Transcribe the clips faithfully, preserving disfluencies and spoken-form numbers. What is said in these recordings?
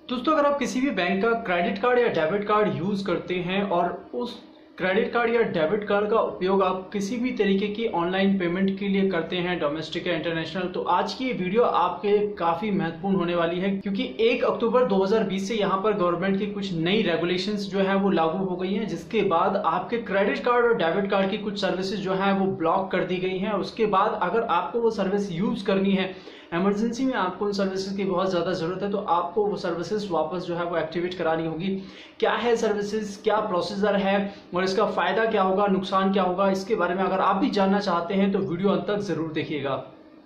दोस्तों, अगर आप किसी भी बैंक का क्रेडिट कार्ड या डेबिट कार्ड यूज करते हैं और उस क्रेडिट कार्ड या डेबिट कार्ड का उपयोग आप किसी भी तरीके की ऑनलाइन पेमेंट के लिए करते हैं, डोमेस्टिक या इंटरनेशनल, तो आज की ये वीडियो आपके काफी महत्वपूर्ण होने वाली है, क्योंकि एक अक्टूबर दो हज़ार बीस से यहाँ पर गवर्नमेंट की कुछ नई रेगुलेशंस जो है वो लागू हो गई हैं, जिसके बाद आपके क्रेडिट कार्ड और डेबिट कार्ड की कुछ सर्विसेज जो है वो ब्लॉक कर दी गई हैं। उसके बाद अगर आपको वो सर्विस यूज करनी है, इमरजेंसी में आपको उन सर्विसेज की बहुत ज़्यादा ज़रूरत है, तो आपको वो सर्विसेज वापस जो है वो एक्टिवेट करानी होगी। क्या है सर्विसेज, क्या प्रोसीजर है और इसका फ़ायदा क्या होगा, नुकसान क्या होगा, इसके बारे में अगर आप भी जानना चाहते हैं तो वीडियो अंत तक ज़रूर देखिएगा।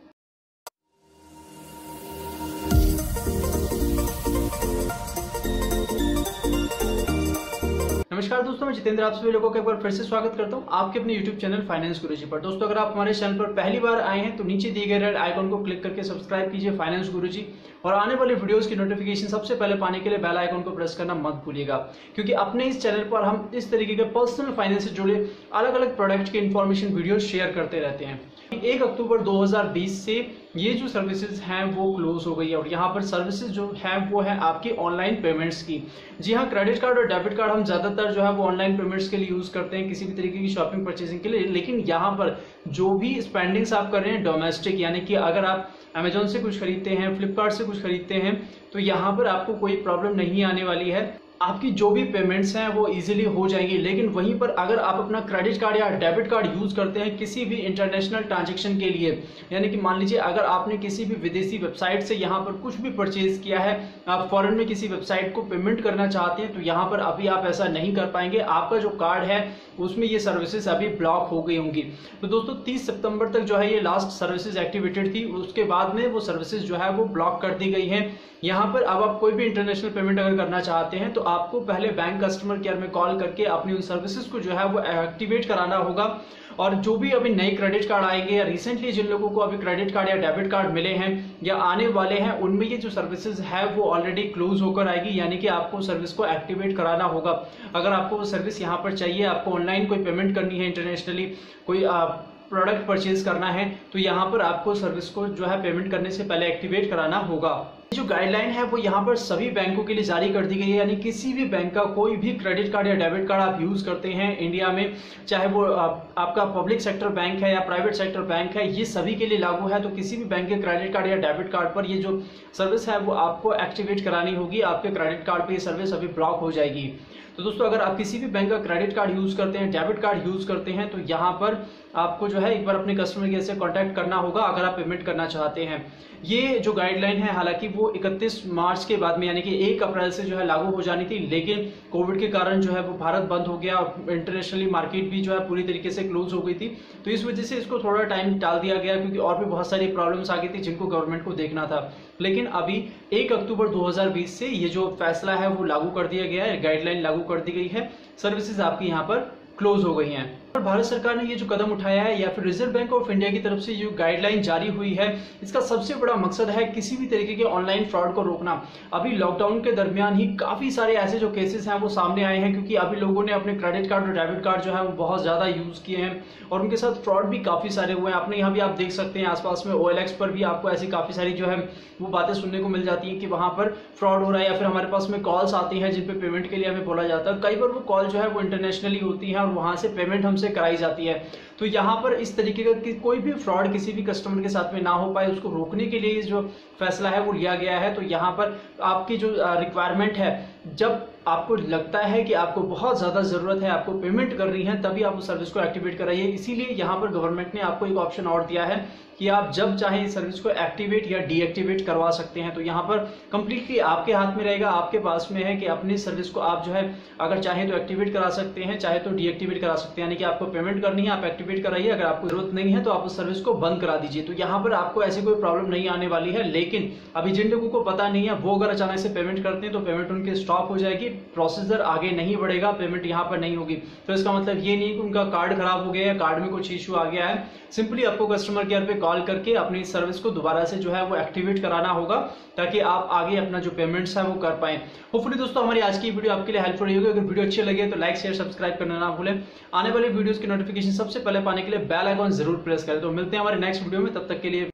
नमस्कार दोस्तों, मैं जितेंद्र आप सभी लोगों का एक बार फिर से स्वागत करता हूं आपके अपने YouTube चैनल फाइनेंस गुरुजी पर। दोस्तों, अगर आप हमारे चैनल पर पहली बार आए हैं तो नीचे दिए गए रेड आइकॉन को क्लिक करके सब्सक्राइब कीजिए फाइनेंस गुरुजी, और आने वाले वीडियोस की नोटिफिकेशन सबसे पहले पाने के लिए बेल आइकन को प्रेस करना मत भूलिएगा, क्योंकि अपने इस चैनल पर हम इस तरीके के पर्सनल फाइनेंस से जुड़े अलग अलग प्रोडक्ट के इन्फॉर्मेशन वीडियो शेयर करते रहते हैं। एक अक्टूबर दो हज़ार बीस से ये जो सर्विसेज हैं वो क्लोज हो गई है और यहाँ पर सर्विसेज जो है वो है आपकी ऑनलाइन पेमेंट्स की। जी हाँ, क्रेडिट कार्ड और डेबिट कार्ड हम ज्यादातर जो है वो ऑनलाइन पेमेंट्स के लिए यूज करते हैं, किसी भी तरीके की शॉपिंग परचेसिंग के लिए। लेकिन यहाँ पर जो भी स्पेंडिंग्स आप कर रहे हैं डोमेस्टिक, यानी कि अगर आप अमेजोन से कुछ खरीदते हैं, फ्लिपकार्ट से कुछ खरीदते हैं, तो यहाँ पर आपको कोई प्रॉब्लम नहीं आने वाली है। आपकी जो भी पेमेंट्स हैं वो इजीली हो जाएंगी। लेकिन वहीं पर अगर आप अपना क्रेडिट कार्ड या डेबिट कार्ड यूज करते हैं किसी भी इंटरनेशनल ट्रांजैक्शन के लिए, यानी कि मान लीजिए अगर आपने किसी भी विदेशी वेबसाइट से यहाँ पर कुछ भी परचेज किया है, आप फॉरेन में किसी वेबसाइट को पेमेंट करना चाहते हैं, तो यहाँ पर अभी आप ऐसा नहीं कर पाएंगे। आपका जो कार्ड है उसमें ये सर्विसेज अभी ब्लॉक हो गई होंगी। तो दोस्तों, तीस सितंबर तक जो है ये लास्ट सर्विसेज एक्टिवेटेड थी, उसके बाद में वो सर्विसेज जो है वो ब्लॉक कर दी गई हैं। यहाँ पर अब आप कोई भी इंटरनेशनल पेमेंट अगर करना चाहते हैं तो आपको पहले बैंक कस्टमर केयर में कॉल करके अपनी उन सर्विसेज को जो है वो एक्टिवेट कराना होगा। और जो भी अभी नए क्रेडिट कार्ड आएंगे या रिसेंटली जिन लोगों को अभी क्रेडिट कार्ड या डेबिट कार्ड मिले हैं या आने वाले हैं, उनमें ये जो सर्विसेज है वो ऑलरेडी क्लोज होकर आएगी, यानी कि आपको सर्विस को एक्टिवेट कराना होगा। अगर आपको वो सर्विस यहाँ पर चाहिए, आपको ऑनलाइन कोई पेमेंट करनी है, इंटरनेशनली कोई प्रोडक्ट परचेज करना है, तो यहाँ पर आपको सर्विस को जो है पेमेंट करने से पहले एक्टिवेट कराना होगा। जो गाइडलाइन है वो यहाँ पर सभी बैंकों के लिए जारी कर दी गई है, यानी किसी भी बैंक का कोई भी क्रेडिट कार्ड या डेबिट कार्ड आप यूज करते हैं इंडिया में, चाहे वो आप, आपका पब्लिक सेक्टर बैंक है या प्राइवेट सेक्टर बैंक है, ये सभी के लिए लागू है। तो किसी भी बैंक के क्रेडिट कार्ड या डेबिट कार्ड पर ये जो सर्विस है वो आपको एक्टिवेट करानी होगी। आपके क्रेडिट कार्ड पर ये सर्विस अभी ब्लॉक हो जाएगी। तो दोस्तों, अगर आप किसी भी बैंक का क्रेडिट कार्ड यूज करते हैं, डेबिट कार्ड यूज करते हैं, तो यहाँ पर आपको जो है एक बार अपने कस्टमर केयर से कांटेक्ट करना होगा अगर आप पेमेंट करना चाहते हैं। ये जो गाइडलाइन है हालांकि वो इकतीस मार्च के बाद में, यानी कि एक अप्रैल से जो है लागू हो जानी थी, लेकिन कोविड के कारण जो है वो भारत बंद हो गया और इंटरनेशनली मार्केट भी जो है पूरी तरीके से क्लोज हो गई थी। तो इस वजह से इसको थोड़ा टाइम टाल दिया गया, क्योंकि और भी बहुत सारी प्रॉब्लम्स आ गई थी जिनको गवर्नमेंट को देखना था। लेकिन अभी एक अक्टूबर दो हज़ार बीस से ये जो फैसला है वो लागू कर दिया गया है, गाइडलाइन लागू कर दी गई है, सर्विसेज आपकी यहाँ पर क्लोज हो गई हैं। और भारत सरकार ने ये जो कदम उठाया है या फिर रिजर्व बैंक ऑफ इंडिया की तरफ से जो गाइडलाइन जारी हुई है, इसका सबसे बड़ा मकसद है किसी भी तरीके के ऑनलाइन फ्रॉड को रोकना। अभी लॉकडाउन के दरमियान ही काफी सारे ऐसे जो केसेस हैं वो सामने आए हैं, क्योंकि अभी लोगों ने अपने क्रेडिट कार्ड और डेबिट कार्ड जो है वो बहुत ज्यादा यूज किए हैं और उनके साथ फ्रॉड भी काफी सारे हुए हैं। आपने यहाँ भी आप देख सकते हैं आसपास में ओ एल एक्स पर भी आपको ऐसी काफी सारी जो है वो बातें सुनने को मिल जाती है कि वहां पर फ्रॉड हो रहा है, या फिर हमारे पास में कॉल्स आती हैं जिन पे पेमेंट के लिए हमें बोला जाता है। कई बार वो कॉल जो है वो इंटरनेशनली होती है और वहां से पेमेंट हमसे कराई जाती है। तो यहाँ पर इस तरीके का कि कोई भी फ्रॉड किसी भी कस्टमर के साथ में ना हो पाए, उसको रोकने के लिए जो फैसला है वो लिया गया है। तो यहाँ पर आपकी जो रिक्वायरमेंट है, जब आपको लगता है कि आपको बहुत ज्यादा जरूरत है, आपको पेमेंट करनी है, तभी आप उस सर्विस को एक्टिवेट कराइए। इसीलिए यहाँ पर गवर्नमेंट ने आपको एक ऑप्शन और दिया है कि आप जब चाहे इस सर्विस को एक्टिवेट या डीएक्टिवेट करवा सकते हैं। तो यहाँ पर कंप्लीटली आपके हाथ में रहेगा, आपके पास में है कि अपनी सर्विस को आप जो है अगर चाहे तो एक्टिवेट करा सकते हैं, चाहे तो डीएक्टिवेट करा सकते हैं। यानी कि आपको पेमेंट करनी है, आप एक्टिवेट कराइए, अगर आपको जरूरत नहीं है तो आप उस सर्विस को बंद करा दीजिए। तो यहाँ पर आपको ऐसी कोई प्रॉब्लम नहीं आने वाली है। लेकिन अभी जिन लोगों को पता नहीं है वो अगर अचानक से पेमेंट करते हैं तो पेमेंट उनके स्टॉप हो जाएगी, प्रोसीजर आगे नहीं बढ़ेगा, पेमेंट यहाँ पर नहीं होगी। तो इसका मतलब ये नहीं कि उनका कार्ड खराब हो गया या कार्ड में कुछ इश्यू आ गया है। सिंपली आपको कस्टमर केयर पे कॉल करके अपनी सर्विस को दोबारा से जो है वो एक्टिवेट कराना होगा, ताकि आप आगे अपना जो पेमेंट्स है वो कर पाएं। होपफुली दोस्तों हमारी आज की वीडियो आपके लिए हेल्पफुल रही होगी। अगर वीडियो अच्छी लगे तो लाइक शेयर सब्सक्राइब करना ना भूलें। आने वाली वीडियोस की नोटिफिकेशन सबसे पहले पाने के लिए बेल आइकॉन जरूर प्रेस करें। तो मिलते हैं हमारे नेक्स्ट वीडियो में, तब तक के लिए